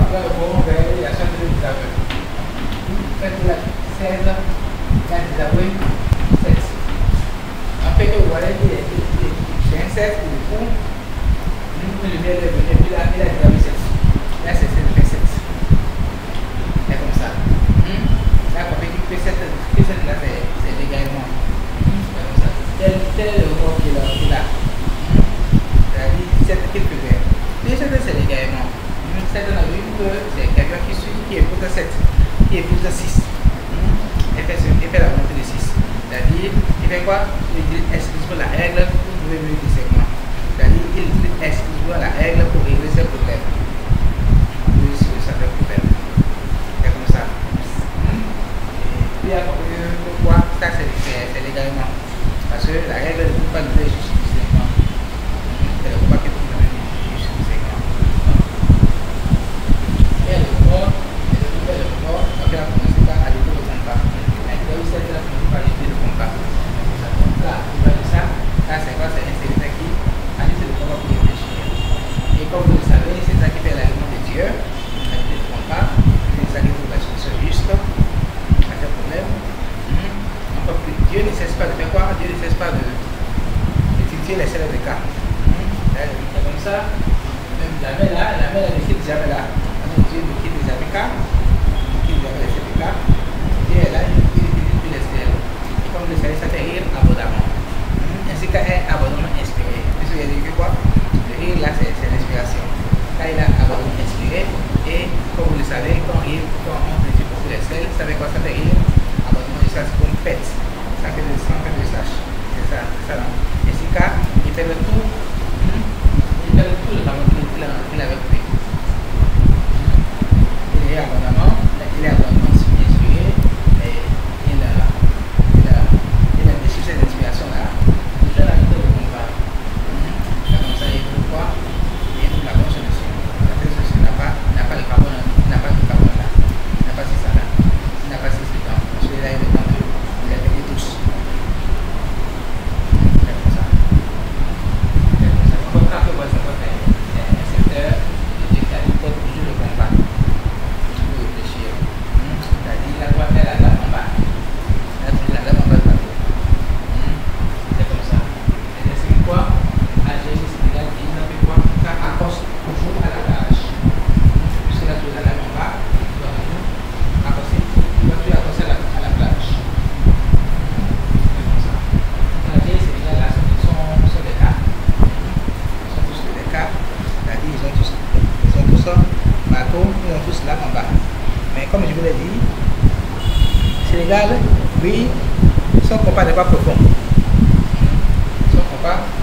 après le bon, il y a sorte de désaveu. Faites la 16, la désaveu, 7. Après que vous voyez, j'ai un 7 pour le coup, nous le mets et puis là, il a désaveu 7. Là, c'est 7. C'est comme ça. Là, quand on fait 7, là, c'est l'également. Tel est le corps qui est là. C'est-à-dire 7 qui faisait. Puis 7, c'est l'également. 7 dans la rue, c'est quelqu'un qui suit, qui écoute 7, qui écoute 6. Il fait la montée de 6. C'est-à-dire, il fait quoi? Il dit excuse pour la règle pour trouver le segment. C'est-à-dire, il dit excuse pour la règle pour régler ses problèmes. Oui, c'est ça le problème. C'est comme ça. Et puis, pourquoi ça c'est légalement? Parce que la règle ne peut pas nous donner justement. C'est le combat qui peut nous donner justement. Et le corps, donc il a commencé par ajouter le combat. Il a aussi commencé par ajouter le combat. Là, il va dire ça. Là, c'est quoi? C'est un qui ajoute le combat pour réfléchir. Et comme vous le savez, c'est ça qui fait l'aliment de Dieu. Ajouter le combat. C'est ça qui trouve la solution juste à ce problème. Dieu ne cesse pas de faire quoi? Dieu ne cesse pas de titiller les selles de cas. C'est comme ça. Même jamais là, elle ne quitte jamais là. Dieu ne quitte jamais cas. Il ne quitte jamais les selles de cas. Dieu est là, il laisse les selles. Et comme le ciel, ça fait rire abondamment. Ainsi qu'un abondamment inspiré. Puisqu'il a dit que quoi? Le rire là, c'est l'inspiration. Là, il a abondamment inspiré. Et comme vous le savez, quand on dit beaucoup les selles, ça fait quoi? Ça fait rire. Abondamment, ça se complète. Ça fait le sang, fait le sache. C'est ça, là. Et si cas, il fait le tout. Il fait le tout de la montre qu'il avait pris. Il est abondamment inspiré. Et il a déçu cette inspiration là. Il fait la vidéo de combat. C'est comme ça, il trouve quoi? Il trouve la bonne solution. La bonne solution n'a pas le carbone, n'a pas le carbone là. Il n'a pas c'est ça là. Il n'a pas c'est ça. Parce que là, il est dans le. Il a gagné tous. C'est comme ça. Quand on voit ça, un secteur, il dit qu'il faut toujours le combat. Il faut réfléchir. C'est-à-dire, il doit faire la lame en bas. Il a toujours la lame en bas de bateau. C'est comme ça. Et c'est quoi? Algérie, Sénégal, il n'a fait quoi? Ça accoste toujours à la plage. Puisque là, tu as la lame en bas, tu dois toujours accoster. Tu dois toujours accoster à la plage. Ils ont tous là en bas. Mais comme je vous l'ai dit, Sénégal, oui, son compas n'est pas profond. Son compas